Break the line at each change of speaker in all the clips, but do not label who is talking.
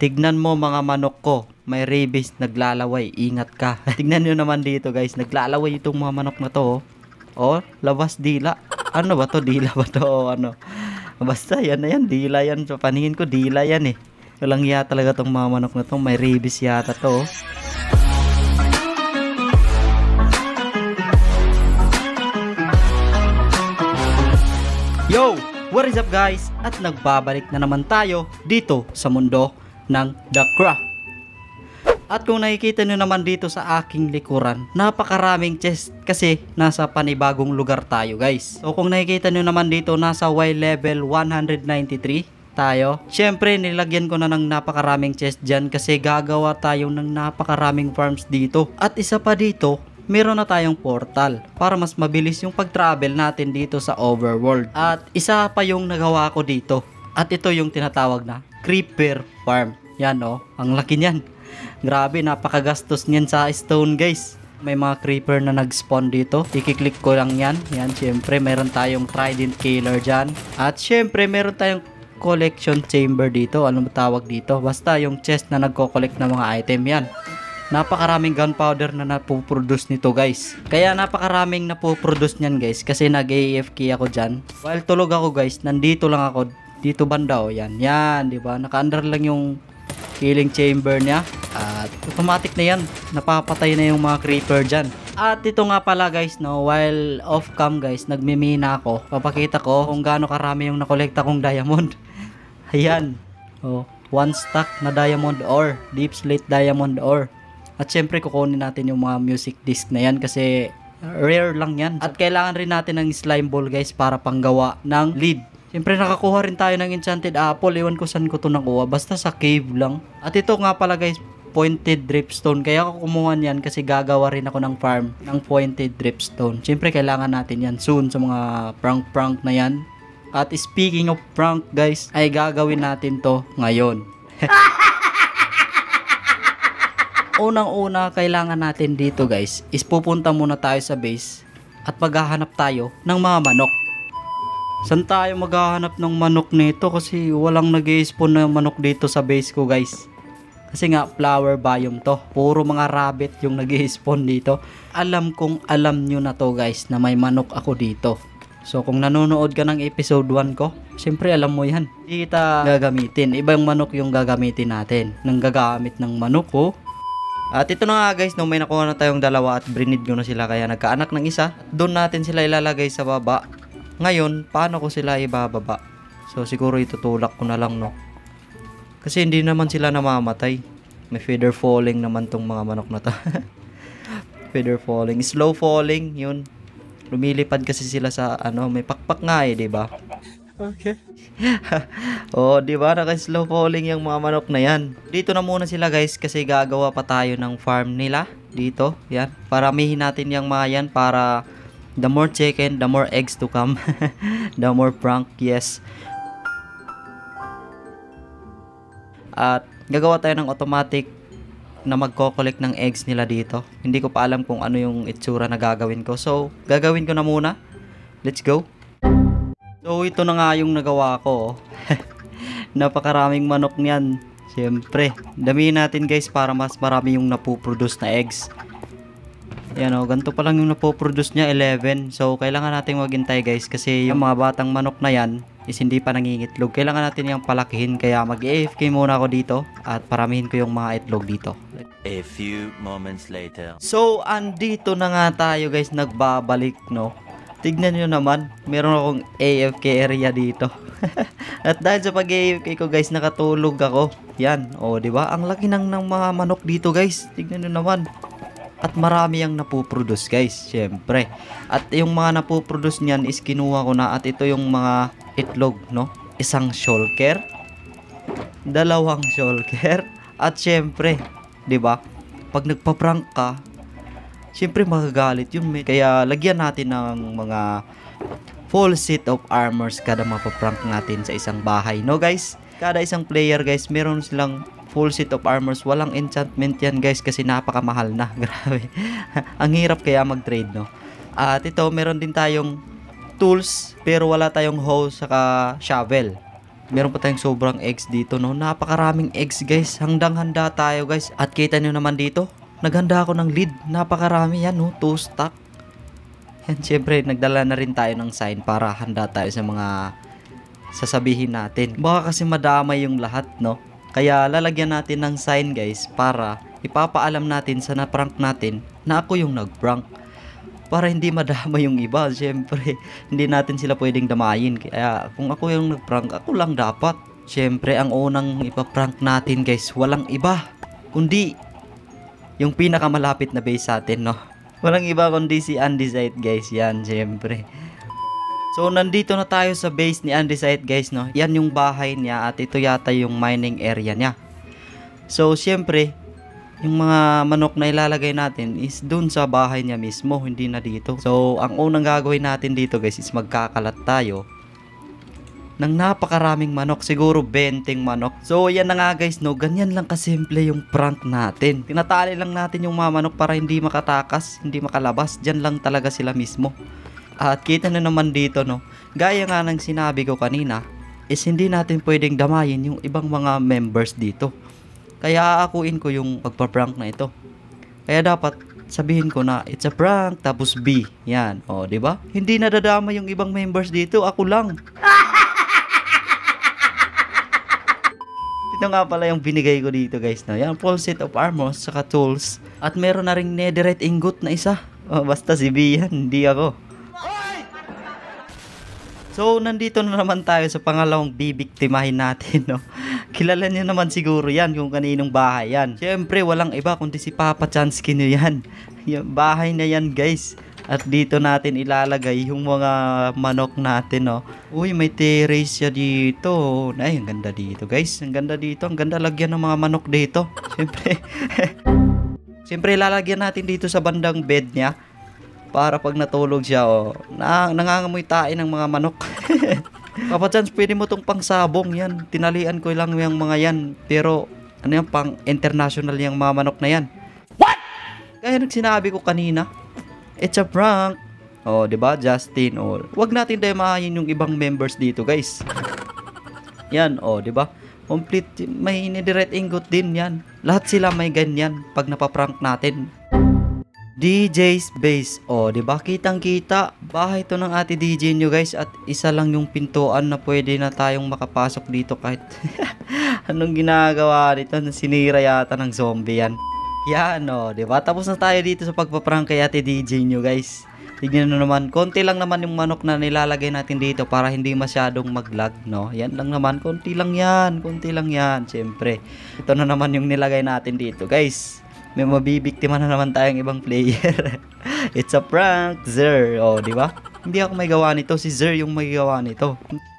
Tignan mo mga manok ko, may rabies, naglalaway, ingat ka. Tignan nyo naman dito guys, naglalaway itong mga manok na to. Oh, labas dila. Ano ba to? Dila ba to? O ano? Basta yan na yan, dila yan. So paningin ko dila yan eh. Walang iya talaga tong mga manok na to, may rabies yata to. Yo! What is up guys? At nagbabalik na naman tayo dito sa mundo ng The Craft. At kung nakikita nyo naman dito sa aking likuran, napakaraming chest kasi nasa panibagong lugar tayo guys. So kung nakikita nyo naman dito, nasa Y level 193 tayo. Syempre nilagyan ko na ng napakaraming chest dyan kasi gagawa tayo ng napakaraming farms dito. At isa pa dito, meron na tayong portal para mas mabilis yung pag-travel natin dito sa overworld. At isa pa yung nagawa ko dito. At ito yung tinatawag na creeper farm. Yan oh, ang laki niyan. Grabe, napakagastos niyan sa stone guys. May mga creeper na nag-spawn dito. I-click ko lang yan. Yan, syempre meron tayong trident killer dyan. At syempre meron tayong collection chamber dito. Ano tawag dito? Basta yung chest na nagko-collect ng mga item yan. Napakaraming gunpowder na napoproduce nito guys. Kaya napakaraming napoproduce niyan guys. Kasi nag-AFK ako dyan. While tulog ako guys, nandito lang ako. Dito banda o yan. Yan, diba? Naka-under lang yung killing chamber niya. At automatic na yan. Napapatay na yung mga creeper dyan. At ito nga pala guys, no, while off cam guys, nagmimina ako. Papakita ko kung gaano karami yung nakolekta kong diamond. Ayan. Oh, 1 stack na diamond ore. Deep slate diamond ore. At syempre kukunin natin yung mga music disc na yan kasi rare lang yan. At kailangan rin natin ng slime ball guys para panggawa ng lead. Syempre nakakuha rin tayo ng enchanted apple. Iwan ko saan ko ito nakuha. Basta sa cave lang. At ito nga pala guys, pointed dripstone. Kaya ako kumuha yan kasi gagawa rin ako ng farm ng pointed dripstone. Syempre kailangan natin yan soon sa mga prank na yan. At speaking of prank guys, ay gagawin natin to ngayon. Unang-una kailangan natin dito guys is pupunta muna tayo sa base at maghahanap tayo ng mga manok. Saan tayo maghahanap ng manok nito kasi walang nag-i-spawn na manok dito sa base ko guys. Kasi nga flower biome to. Puro mga rabbit yung nag-i-spawn dito. Alam kong alam nyo na to guys na may manok ako dito. So kung nanonood ka ng episode 1 ko, siyempre alam mo yan. Hindi kita gagamitin. Ibang manok yung gagamitin natin. Nang gagamit ng manok ko. At ito na nga guys, no, may nakuha na tayong dalawa at brinid ko na sila kaya nagkaanak ng isa. Doon natin sila ilalagay sa baba. Ngayon, paano ko sila ibababa? So siguro itutulak ko na lang no. Kasi hindi naman sila namamatay. May feather falling naman tong mga manok na to. Feather falling, slow falling, yun. Lumilipad kasi sila sa ano, may pakpak nga eh, 'di ba? Okay. Oh, 'di ba? Naka-slow falling yung mga manok na 'yan. Dito na muna sila, guys, kasi gagawa pa tayo ng farm nila dito. Yan. Paramihin natin yung mga 'yan para the more chicken, the more eggs to come. The more prank, yes. At gagawa tayo ng automatic na magko-collect ng eggs nila dito. Hindi ko pa alam kung ano yung itsura na gagawin ko. So, gagawin ko na muna. Let's go. So, ito na nga yung nagawa ko. Napakaraming manok niyan. Siyempre, damihin natin guys para mas marami yung napoproduce na eggs. Yan o, ganito pa lang yung napoproduce niya, 11. So, kailangan natin maghintay guys kasi yung mga batang manok na yan is hindi pa nangingitlog. Kailangan natin yung palakihin kaya mag-AFK muna ako dito at paramihin ko yung mga itlog dito.
A few moments later.
So, andito na nga tayo guys, nagbabalik no. Tignan nyo naman, meron akong AFK area dito. At dahil sa pag-AFK ko guys, nakatulog ako. Yan, o diba? Ang laki ng mga manok dito guys. Tignan nyo naman. At marami yung napoproduce guys, syempre. At yung mga napoproduce niyan is kinuha ko na. At ito yung mga itlog, no? Isang shulker, dalawang shulker, at syempre, 'di ba? Pag nagpa-prank ka, syempre magagalit yun, may. Kaya lagyan natin ng mga full set of armors kada mapaprank natin sa isang bahay, no guys? Kada isang player guys, meron silang full set of armors. Walang enchantment yan guys kasi napakamahal na. Grabe. Ang hirap kaya mag-trade, no? At ito, meron din tayong tools pero wala tayong hoe saka shovel. Meron pa tayong sobrang eggs dito, no? Napakaraming eggs, guys. Handang-handa tayo, guys. At kita nyo naman dito, naghanda ako ng lead. Napakarami yan, no? 2 stack. Yan, syempre, nagdala na rin tayo ng sign para handa tayo sa mga sasabihin natin. Baka kasi madamay yung lahat, no? Kaya lalagyan natin ng sign, guys, para ipapaalam natin sa na-prank natin na ako yung nag-prank. Para hindi madama yung iba. Syempre, hindi natin sila pwedeng damayin. Kaya kung ako yung nag-prank, ako lang dapat. Syempre, ang unang ipaprank natin, guys, walang iba kundi yung pinakamalapit na base sa atin, no? Walang iba kundi si Andesite, guys. Yan, syempre. So, nandito na tayo sa base ni Andesite, guys, no? Yan yung bahay niya at ito yata yung mining area niya. So, syempre, yung mga manok na ilalagay natin is dun sa bahay niya mismo, hindi na dito. So, ang unang gagawin natin dito, guys, is magkakalat tayo ng napakaraming manok, siguro 20 manok. So, yan na nga, guys, no, ganyan lang kasimple yung prank natin. Tinatali lang natin yung mga manok para hindi makatakas, hindi makalabas. Diyan lang talaga sila mismo. At kita na naman dito, no, gaya nga ng sinabi ko kanina, is hindi natin pwedeng damayin yung ibang mga members dito. Kaya aakuin ko yung pagpa-prank na ito. Kaya dapat sabihin ko na it's a prank tapos B. Yan, o, di ba? Hindi nadadama yung ibang members dito, ako lang. Ito nga pala yung binigay ko dito, guys, no. Yan, full set of armor saka tools. At meron na ring netherite ingot na isa. O, basta si B yan, hindi ako. So, nandito na naman tayo sa pangalawang bibiktimahin natin, no. Kilala niyo naman siguro yan kung kaninong bahay yan. Siyempre, walang iba kundi si Papa Chansky nyo yan. Yung bahay na yan, guys. At dito natin ilalagay yung mga manok natin, no. Uy, may terrace siya dito. Ay, ang ganda dito, guys. Ang ganda dito. Ang ganda lagyan ng mga manok dito. Siyempre, siyempre, lalagyan natin dito sa bandang bed niya. Para pag natulog siya, oh, nangangamoy tae ng mga manok. Papa Chance, pwede mo tong pangsabong yan. Tinalian ko lang yung mga yan. Pero, ano yan, pang international yung mga manok na yan. What? Kaya nagsinabi ko kanina, it's a prank. Oh, diba, Justin? Oh, wag natin demahin yung ibang members dito, guys. Yan, oh, diba? Complete, may netherite ingot din yan. Lahat sila may ganyan pag napaprank natin. DJ's Base. O, diba? Kitang-kita. Bahay to ng ate DJ nyo, guys. At isa lang yung pintuan na pwede na tayong makapasok dito kahit anong ginagawa dito. Sinira yata ng zombie yan. Yan, o. Diba? Tapos na tayo dito sa pagpaprank kay ate DJ nyo, guys. Tignan nyo naman. Konti lang naman yung manok na nilalagay natin dito para hindi masyadong mag-lag, no? Yan lang naman. Konti lang yan. Konti lang yan. Siyempre. Ito na naman yung nilagay natin dito, guys. May mabibiktima na naman tayong ibang player. It's a prank, Zer. O, di ba? Hindi ako may gawa nito. Si Zer yung may gawa nito.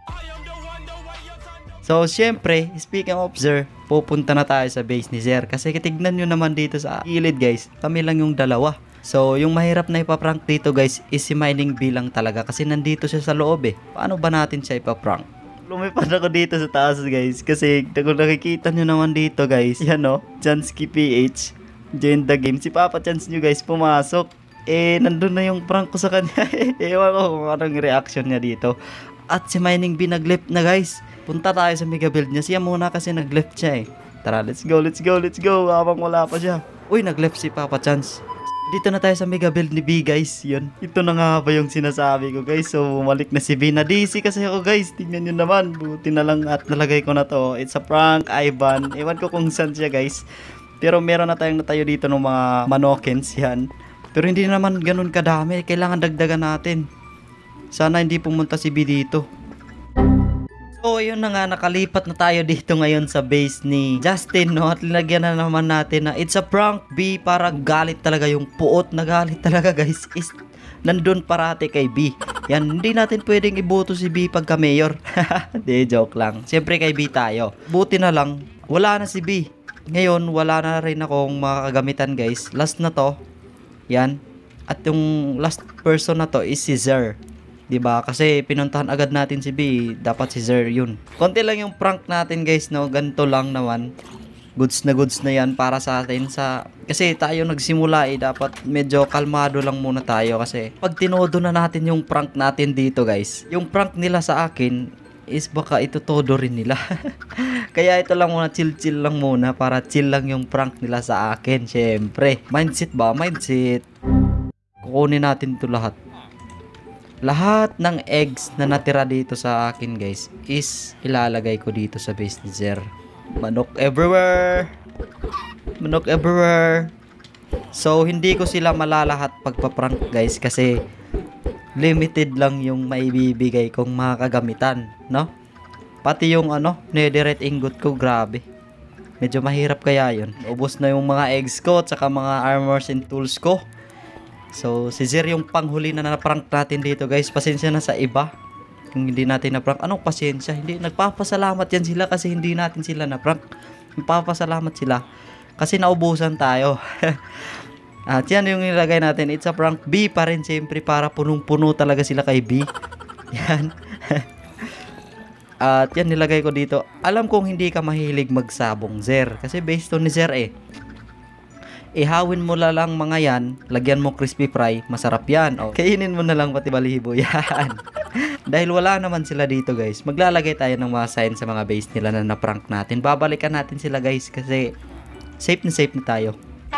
So, syempre, speaking of Zer, pupunta na tayo sa base ni Zer. Kasi tignan nyo naman dito sa gilid, guys. Kami lang yung dalawa. So, yung mahirap na ipaprank dito, guys, is si Mining B lang talaga. Kasi nandito siya sa loob, eh. Paano ba natin siya ipaprank? Lumipad ako dito sa taas, guys. Kasi kung nakikita nyo naman dito, guys. Yan, o. Chansky PH. Join the game. Si Papa Chance nyo, guys, pumasok. Eh, nandun na yung prank ko sa kanya. Ewan ko kung anong reaction niya dito. At si Mining B nag-left na, guys. Punta tayo sa mega build niya. Siya muna kasi nag-left siya, eh. Tara, let's go, let's go, let's go. Habang wala pa siya. Uy, nag-left si Papa Chance. Dito na tayo sa mega build ni B, guys. Yun. Ito na nga ba yung sinasabi ko, guys. So, bumalik na si B. Na-DC kasi ako, guys. Tingnan nyo naman. Buti na lang at nalagay ko na to. It's a prank, Ivan. Ewan ko kung saan siya, guys. Pero meron na tayong natayo dito ng mga manokins yan. Pero hindi naman ganun kadami. Kailangan dagdagan natin. Sana hindi pumunta si B dito. So yun na nga, nakalipat na tayo dito ngayon sa base ni Justin, no? At linagyan na naman natin na it's a prank B. Para galit talaga yung puot na galit talaga, guys. Is nandun parate kay B. Yan, hindi natin pwedeng iboto si B pagka mayor. Di, joke lang. Siyempre kay B tayo. Buti na lang, wala na si B. Ngayon, wala na rin akong makakagamitan, guys. Last na to. Yan. At yung last person na to is si Zer. Diba? Kasi pinuntahan agad natin si B. Dapat si Zer yun. Konti lang yung prank natin, guys, no? Ganito lang naman. Goods na yan para sa atin. Kasi tayo nagsimula, eh. Dapat medyo kalmado lang muna tayo. Kasi pag tinodo na natin yung prank natin dito, guys. Yung prank nila sa akin, is baka ito todo rin nila. Kaya ito lang muna, chill lang muna para chill lang yung prank nila sa akin. Syempre, mindset ba? Mindset. Kukunin natin ito lahat. Lahat ng eggs na natira dito sa akin guys is ilalagay ko dito sa base ni Zer. Manok everywhere. Manok everywhere. So hindi ko sila malalahat pagpa-prank guys kasi limited lang yung maibibigay kong mga kagamitan, no? Pati yung netherite ingot ko, grabe. Medyo mahirap kaya yun. Ubos na yung mga eggs ko at saka mga armors and tools ko. So, si Zer yung panghuli na na-prank natin dito guys. Pasensya na sa iba kung hindi natin na-prank. Anong pasensya? Hindi, nagpapasalamat yan sila kasi hindi natin sila na-prank. Nagpapasalamat sila kasi naubusan tayo. At yan yung nilagay natin. It's a prank. B pa rin siyempre para punong-puno talaga sila kay B. Yan. At yan nilagay ko dito. Alam kong hindi ka mahilig magsabong Zer. Kasi based on ni Zer ihawin mo lang mga yan, lagyan mo crispy fry, masarap yan. O, kainin mo na lang pati balihibo yan. Dahil wala naman sila dito guys, maglalagay tayo ng mga sign sa mga base nila na na-prank natin. Babalikan natin sila guys kasi safe na tayo.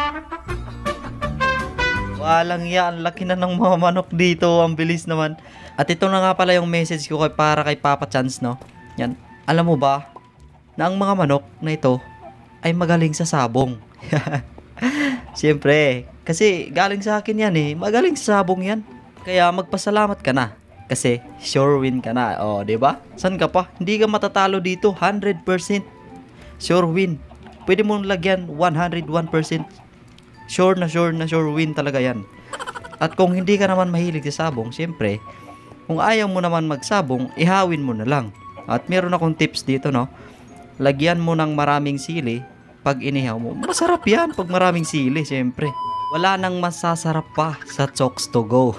Walang yan, laki na ng mga manok dito, ang bilis naman. At ito na nga pala yung message ko para kay Papa Chance, no? Yan, alam mo ba na ang mga manok na ito ay magaling sa sabong. Siyempre, kasi galing sa akin yan magaling sa sabong yan. Kaya magpasalamat ka na kasi sure win ka na. O, diba? San ka pa? Hindi ka matatalo dito, 100% sure win. Pwede mong lagyan 101%. Sure win talaga yan. At kung hindi ka naman mahilig sa sabong, siyempre, kung ayaw mo naman magsabong, ihawin mo na lang. At meron akong tips dito, no? Lagyan mo ng maraming sili. Pag inihaw mo, masarap yan pag maraming sili, siyempre. Wala nang masasarap pa sa Chokes to go.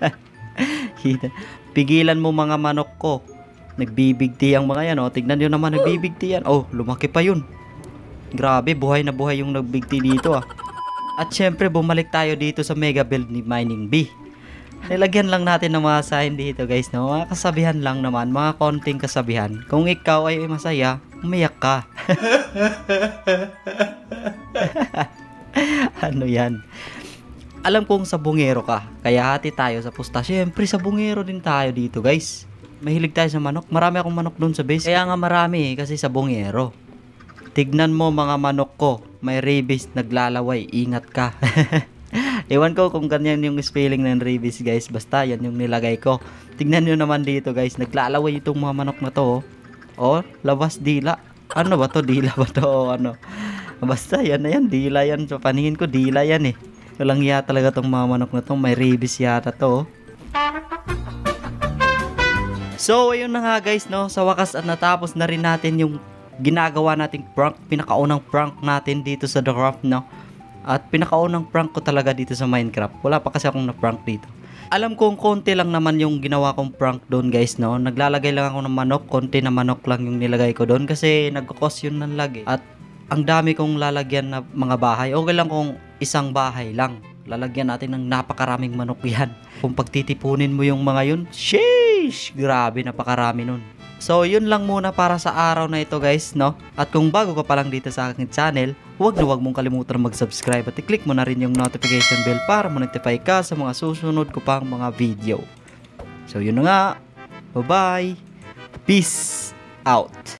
Pigilan mo mga manok ko. Nagbibigti ang mga yan, tignan nyo naman, nagbibigti yan. Oh, lumaki pa yun. Grabe, buhay na buhay yung nagbigti dito At syempre, bumalik tayo dito sa mega build ni Mining B. Nilagyan lang natin ng mga sign dito guys, no? Mga kasabihan lang naman, mga konting kasabihan. Kung ikaw ay masaya, umiyak ka. Ano yan? Alam kong sabungero ka, kaya hati tayo sa pusta. Siyempre, sabungero din tayo dito guys. Mahilig tayo sa manok. Marami akong manok doon sa base. Kaya nga marami kasi sabungero. Tignan mo mga manok ko, may rabies naglalaway, ingat ka. Ewan ko kung ganyan yung spelling ng rabies guys, basta yan yung nilagay ko. Tignan nyo naman dito guys, naglalaway itong mga manok na to. Labas dila. Ano ba to? Dila ba to? O ano? Basta yan na yan, dila yan. So paningin ko dila yan Walang iya talaga tong mga manok na to, may rabies yata to. So ayun na nga guys, no, sa wakas at natapos na rin natin yung ginagawa nating prank, pinakaunang prank natin dito sa The Craft, no. At pinakaunang prank ko talaga dito sa Minecraft. Wala pa kasi akong na-prank dito. Alam kong konti lang naman yung ginawa kong prank doon guys, no. Naglalagay lang ako ng manok, konti na manok lang yung nilagay ko doon kasi nagkakos yun ng lag At ang dami kong lalagyan na mga bahay. Okay lang kung isang bahay lang. Lalagyan natin ng napakaraming manok yan. Kung pagtitipunin mo yung mga yun, sheesh! Grabe, napakarami nun. So, yun lang muna para sa araw na ito guys, no? At kung bago ka pa lang dito sa aking channel, huwag mong kalimutan mag-subscribe at i-click mo na rin yung notification bell para ma-notify ka sa mga susunod ko pang mga video. So, yun na nga. Bye-bye! Peace out!